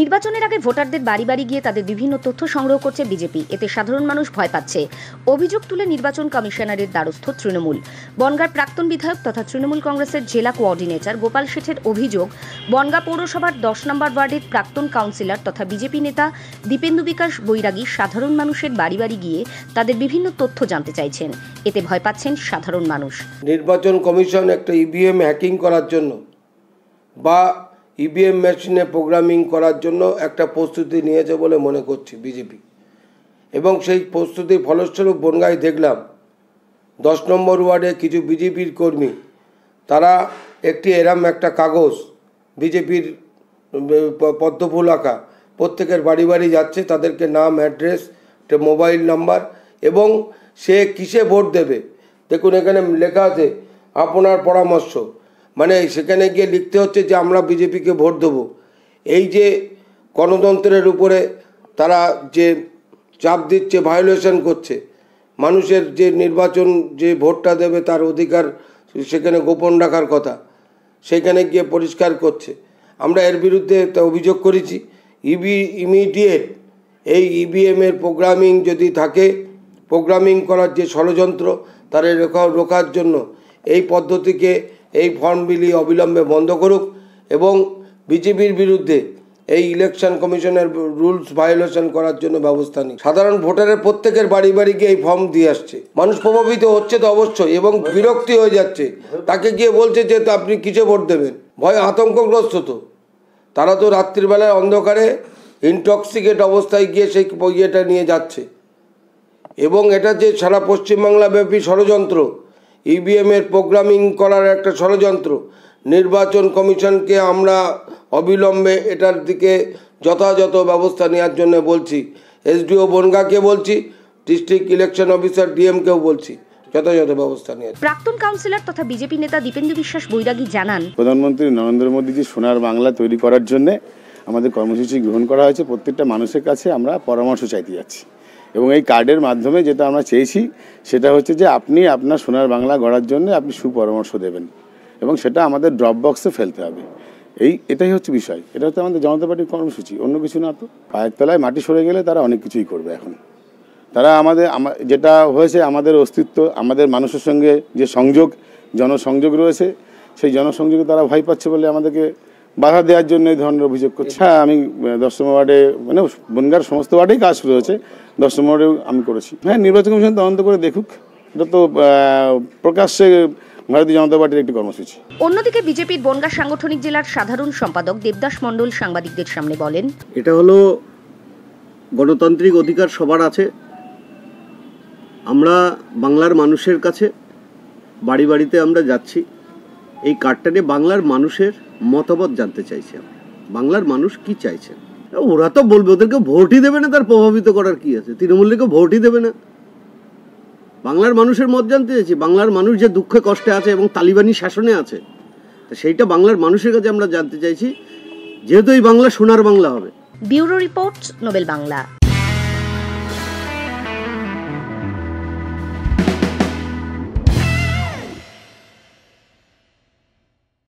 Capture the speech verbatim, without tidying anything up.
নির্বাচনের আগে ভোটারদের বাড়ি বাড়ি গিয়ে তাদের বিভিন্ন তথ্য সংগ্রহ করছে বিজেপি। এতে সাধারণ মানুষ ভয় পাচ্ছে। অভিযোগ তুলে নির্বাচন কমিশনারের দ্বারস্থ তৃণমূল। বনগাঁর প্রাক্তন বিধায়ক তথা তৃণমূল কংগ্রেসের জেলা কোঅর্ডিনেটর গোপাল শেঠের অভিযোগ, বনগাঁ পৌরসভার দশ নম্বর ওয়ার্ডের প্রাক্তন কাউন্সিলর তথা বিজেপি নেতা দীপেন্দু বিকাশ বৈরাগী সাধারণ মানুষের বাড়ি বাড়ি গিয়ে তাদের বিভিন্ন তথ্য জানতে চাইছেন। এতে ভয় পাচ্ছেন সাধারণ মানুষ। নির্বাচন কমিশন একটা ইভিএম হ্যাকিং করার জন্য বা ইভিএম মেশিনে প্রোগ্রামিং করার জন্য একটা প্রস্তুতি নিয়েছে বলে মনে করছি বিজেপি, এবং সেই প্রস্তুতির ফলস্বরূপ বনগাঁয় দেখলাম দশ নম্বর ওয়ার্ডে কিছু বিজেপির কর্মী তারা একটি এরম একটা কাগজ বিজেপির পদ্মফুল আঁকা প্রত্যেকের বাড়ি বাড়ি যাচ্ছে, তাদেরকে নাম, অ্যাড্রেস, মোবাইল নাম্বার এবং সে কিসে ভোট দেবে। দেখুন এখানে লেখা আছে আপনার পরামর্শ, মানে সেখানে গিয়ে লিখতে হচ্ছে যে আমরা বিজেপিকে ভোট দেবো। এই যে গণতন্ত্রের উপরে তারা যে চাপ দিচ্ছে, ভায়োলেশন করছে, মানুষের যে নির্বাচন যে ভোটটা দেবে তার অধিকার সেখানে গোপন রাখার কথা, সেখানে গিয়ে পরিষ্কার করছে। আমরা এর বিরুদ্ধে একটা অভিযোগ করেছি। ইভি ইমিডিয়েট এই ইভিএমের প্রোগ্রামিং যদি থাকে, প্রোগ্রামিং করার যে ষড়যন্ত্র তার রোখার জন্য এই পদ্ধতিকে, এই ফর্ম বিলি অবিলম্বে বন্ধ করুক এবং বিজেপির বিরুদ্ধে এই ইলেকশন কমিশনের রুলস ভায়োলেশন করার জন্য ব্যবস্থা নিক। সাধারণ ভোটারের প্রত্যেকের বাড়ি বাড়ি গিয়ে এই ফর্ম দিয়ে আসছে, মানুষ প্রভাবিত হচ্ছে তো অবশ্যই, এবং বিরক্তি হয়ে যাচ্ছে। তাকে গিয়ে বলছে যে আপনি কিসে ভোট দেবেন, ভয় আতঙ্কগ্রস্ত। তো তারা তো রাত্রিবেলায় অন্ধকারে ইনটক্সিকেট অবস্থায় গিয়ে সেই ইয়েটা নিয়ে যাচ্ছে, এবং এটা যে সারা পশ্চিমবাংলা ব্যাপী ষড়যন্ত্র, ইভিএমের প্রোগ্রামিং করার একটা ষড়যন্ত্র। নির্বাচন কমিশনকে আমরা অবিলম্বে এটার দিকে যথাযথ ব্যবস্থা নেওয়ার জন্য বলছি। এসডিও বনগাঁকে বলছি, ডিস্ট্রিক্ট ইলেকশন অফিসার ডিএমকেও বলছি যথাযথ ব্যবস্থা নেওয়ার। প্রাক্তন কাউন্সিলর তথা বিজেপি নেতা দীপেন্দু বিশ্বাস বৈরাগী জানান, প্রধানমন্ত্রী নরেন্দ্র মোদীজি সোনার বাংলা তৈরি করার জন্য আমাদের কর্মসূচি গ্রহণ করা হয়েছে। প্রত্যেকটা মানুষের কাছে আমরা পরামর্শ চাইতে যাচ্ছি, এবং এই কার্ডের মাধ্যমে যেটা আমরা চেয়েছি সেটা হচ্ছে যে আপনি আপনার সোনার বাংলা গড়ার জন্য আপনি সুপরামর্শ দেবেন, এবং সেটা আমাদের ড্রপ বক্সে ফেলতে হবে। এই এটাই হচ্ছে বিষয়। এটা হচ্ছে আমাদের জনতা পার্টির কর্মসূচি, অন্য কিছু না। তো পায়ের তলায় মাটি সরে গেলে তারা অনেক কিছুই করবে। এখন তারা আমাদের যেটা হয়েছে, আমাদের অস্তিত্ব, আমাদের মানুষের সঙ্গে যে সংযোগ, জনসংযোগ রয়েছে, সেই জনসংযোগে তারা ভয় পাচ্ছে বলে আমাদেরকে বাধা দেওয়ার জন্য এই ধরনের অভিযোগ করছে। হ্যাঁ, আমি দশ নম্বর ওয়ার্ডে, মানে বনগাঁর সমস্ত ওয়ার্ডেই কাজ শুরু হয়েছে, দশ নম্বর ওয়ার্ডেও আমি করেছি। হ্যাঁ, নির্বাচন কমিশন তদন্ত করে দেখুক, এটা তো প্রকাশ্যে ভারতীয় জনতা পার্টির একটি কর্মসূচি। অন্যদিকে বিজেপির বনগাঁ সাংগঠনিক জেলার সাধারণ সম্পাদক দেবদাস মণ্ডল সাংবাদিকদের সামনে বলেন, এটা হলো গণতান্ত্রিক অধিকার সবার আছে। আমরা বাংলার মানুষের কাছে বাড়ি বাড়িতে আমরা যাচ্ছি, এই কার্ডটা নিয়ে বাংলার মানুষের মতামত জানতে চাইছি। আমরা বাংলার মানুষ কি চাইছেন, ওরা তো বলবে, ওদেরকে ভোটই দেবে না, তার প্রভাবিত করার কি আছে? তৃণমূলকে ভোটই দেবে না। বাংলার মানুষের মত জানতে চাইছি। বাংলার মানুষ যে দুঃখে কষ্টে আছে এবং তালিবানি শাসনে আছে, সেইটা বাংলার মানুষের কাছে আমরা জানতে চাইছি, যেহেতু এই বাংলা সোনার বাংলা হবে। ব্যুরো রিপোর্ট, নোবেল বাংলা।